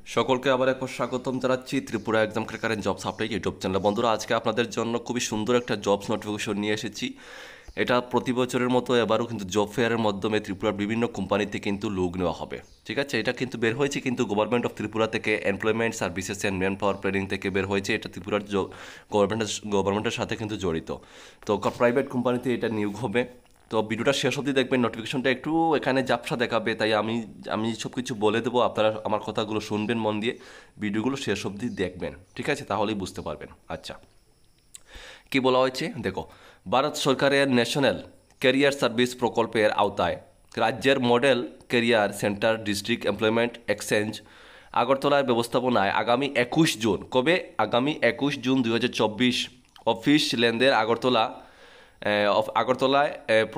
সকলকে আবার একবার স্বাগতম জানাচ্ছি Tripura exam cracker and jobs update YouTube channel. বন্ধুরা, আজকে আপনাদের জন্য খুবই সুন্দর একটা জবস নোটিফিকেশন নিয়ে এসেছি। এটা প্রতি বছরের মতো এবারও কিন্তু জব ফেয়ারের মাধ্যমে ত্রিপুরার বিভিন্ন কোম্পানিতে কিন্তু লোক নেওয়া হবে। ঠিক আছে, এটা কিন্তু বের হয়েছে কিন্তু গভর্নমেন্ট অফ ত্রিপুরা থেকে, employment services and manpower planning থেকে বের হয়েছে। এটা ত্রিপুরার গভর্নমেন্টের সাথে কিন্তু জড়িত। তো প্রাইভেট কোম্পানিতে এটা নিয়োগ হবে। তো ভিডিওটা শেষ অবধি দেখবেন, নোটিফিকেশনটা একটু এখানে ঝাপসা দেখাবে, তাই আমি সব কিছু বলে দেবো, আপনারা আমার কথাগুলো শুনবেন মন দিয়ে, ভিডিওগুলো শেষ অবধি দেখবেন। ঠিক আছে, তাহলেই বুঝতে পারবেন। আচ্ছা, কি বলা হয়েছে দেখো। ভারত সরকারের ন্যাশনাল ক্যারিয়ার সার্ভিস প্রকল্পের আওতায় রাজ্যের model career centre district employment exchange আগরতলার ব্যবস্থাপনায় আগামী 21 জুন, কবে? আগামী 21 জুন 2024 অফিস লেনদেন আগরতলায়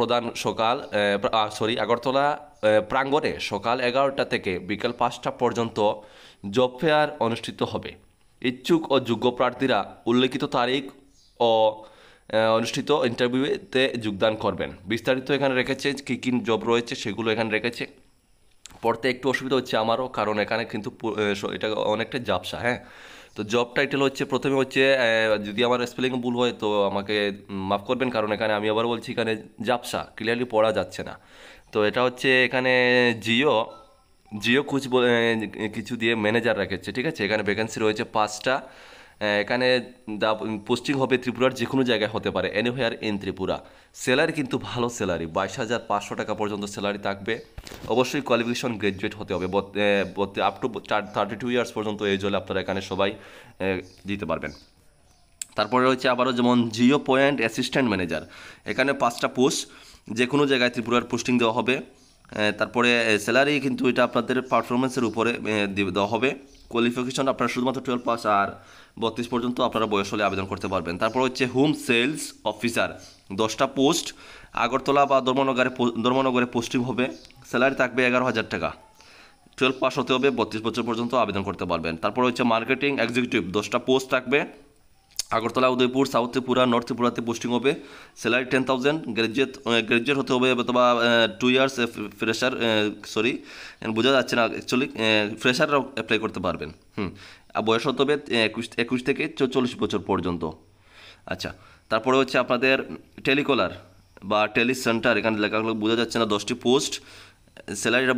আগরতলা প্রাঙ্গণে সকাল 11টা থেকে বিকাল 5টা পর্যন্ত জব ফেয়ার অনুষ্ঠিত হবে। ইচ্ছুক ও যোগ্য প্রার্থীরা উল্লেখিত তারিখ ও অনুষ্ঠিত ইন্টারভিউতে যোগদান করবেন। বিস্তারিত এখানে রেখেছে, কী কী জব রয়েছে সেগুলো এখানে রেখেছে। পড়তে একটু অসুবিধা হচ্ছে আমারও, কারণ এখানে কিন্তু এটা অনেকটা ঝাপসা। হ্যাঁ, তো জব টাইটেল হচ্ছে, প্রথমে হচ্ছে, যদি আমার স্পেলিং ভুল হয় তো আমাকে মাফ করবেন, কারণ এখানে আমি আবার বলছি এখানে ঝাপসা, ক্লিয়ারলি পড়া যাচ্ছে না। তো এটা হচ্ছে এখানে জিও জিও কুচ কিছু দিয়ে ম্যানেজার রেখেছে। ঠিক আছে, এখানে ভ্যাকেন্সি রয়েছে 5টা। এখানে পোস্টিং হবে ত্রিপুরার যে কোনো জায়গায় হতে পারে, এনিহোয়ার ইন ত্রিপুরা। স্যালারি কিন্তু ভালো স্যালারি, 22,500 টাকা পর্যন্ত স্যালারি থাকবে। অবশ্যই কোয়ালিফিকেশন গ্রাজুয়েট হতে হবে, আপ টু 32 ইয়ার্স পর্যন্ত এজ হলে আপনারা এখানে সবাই দিতে পারবেন। তারপরে রয়েছে আবারও যেমন জিও পয়েন্ট অ্যাসিস্ট্যান্ট ম্যানেজার, এখানে 5টা পোস্ট, যে কোনো জায়গায় ত্রিপুরার পোস্টিং দেওয়া হবে। তারপরে স্যালারি কিন্তু এটা আপনাদের পারফরমেন্সের উপরে দেওয়া হবে। কোয়ালিফিকেশন আপনারা শুধুমাত্র 12 পাস আর 32 পর্যন্ত আপনারা বয়স হলে আবেদন করতে পারবেন। তারপর হচ্ছে হোম সেলস অফিসার, 10টা পোস্ট, আগরতলা বা ধর্মনগরে পোস্টিং হবে। স্যালারি থাকবে 11,000 টাকা। 12 পাস হতে হবে, 32 বছর পর্যন্ত আবেদন করতে পারবেন। তারপর হচ্ছে মার্কেটিং এক্সিকিউটিভ, 10টা পোস্ট থাকবে। আগরতলা, উদয়পুর, সাউথ ত্রিপুরা, নর্থ ত্রিপুরাতে পোস্টিং হবে। স্যালারি 10,000। গ্রাজুয়েট হতে হবে, অথবা 2 ইয়ার্স ফ্রেশার, বোঝা যাচ্ছে না অ্যাকচুয়ালি, ফ্রেশাররাও অ্যাপ্লাই করতে পারবেন। আর বয়স হতে হবে 21 থেকে 44 বছর পর্যন্ত। আচ্ছা, তারপরে হচ্ছে আপনাদের টেলিকলার বা টেলি সেন্টার, এখানে লেখাগুলো বোঝা যাচ্ছে না, 10টি পোস্ট। স্যালারিটা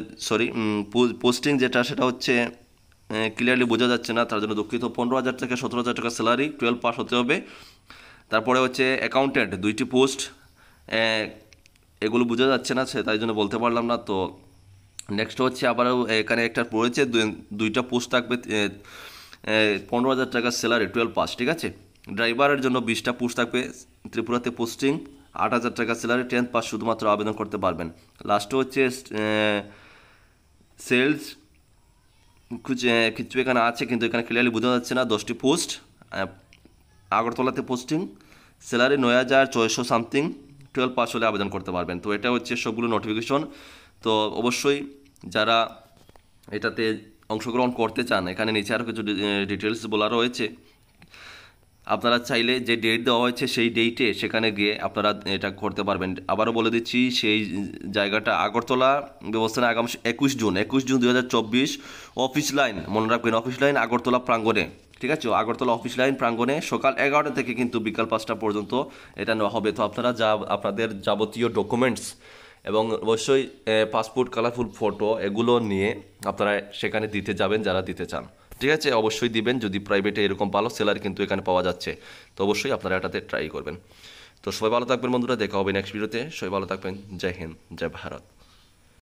পোস্টিং যেটা সেটা হচ্ছে ক্লিয়ারলি বোঝা যাচ্ছে না, তার জন্য দুঃখিত। 15,000 থেকে 17,000 টাকা স্যালারি, 12 পাস হতে হবে। তারপরে হচ্ছে অ্যাকাউন্টেন্ট, 2টি পোস্ট, এগুলো বোঝা যাচ্ছে না, তাই জন্য বলতে পারলাম না। তো নেক্সট হচ্ছে আবারও এখানে একটা পড়েছে, 2টা পোস্ট থাকবে, 15,000 টাকা স্যালারি, 12 পাস। ঠিক আছে, ড্রাইভারের জন্য 20টা পোস্ট থাকবে, ত্রিপুরাতে পোস্টিং, 8,000 টাকা স্যালারি, 10 পাস শুধুমাত্র আবেদন করতে পারবেন। লাস্ট হচ্ছে সেলস, কিছু এখানে আছে কিন্তু এখানে ক্লিয়ারলি বোঝা যাচ্ছে না, 10টি পোস্ট, আগরতলাতে পোস্টিং, স্যালারি 9,600 সামথিং, 12 পাস হলে আবেদন করতে পারবেন। তো এটা হচ্ছে সবগুলো নোটিফিকেশন। তো অবশ্যই যারা এটাতে অংশগ্রহণ করতে চান, এখানে নিচে আরও কিছু ডিটেলস বলা রয়েছে। আপনারা চাইলে যে ডেট দেওয়া হয়েছে সেই ডেটে সেখানে গিয়ে আপনারা এটা করতে পারবেন। আবারও বলে দিচ্ছি, সেই জায়গাটা আগরতলা ব্যবস্থানে আগামী 21 জুন 2024 অফিস লাইন, মনে রাখবেন, অফিস লাইন আগরতলা প্রাঙ্গণে। ঠিক আছে, আগরতলা অফিস লাইন প্রাঙ্গণে সকাল 11টা থেকে কিন্তু বিকাল 5টা পর্যন্ত এটা নেওয়া হবে। তো আপনারা আপনাদের যাবতীয় ডকুমেন্টস এবং অবশ্যই পাসপোর্ট, কালারফুল ফটো, এগুলো নিয়ে আপনারা সেখানে দিতে যাবেন যারা দিতে চান। ঠিক আছে, অবশ্যই দিবেন, যদি প্রাইভেটে এরকম ভালো স্যালারি কিন্তু এখানে পাওয়া যাচ্ছে, তো অবশ্যই আপনারা এটাতে ট্রাই করবেন। তো সবাই ভালো থাকবেন বন্ধুরা, দেখা হবে নেক্সট ভিডিওতে। সবাই ভালো থাকবেন। জয় হিন্দ, জয় ভারত।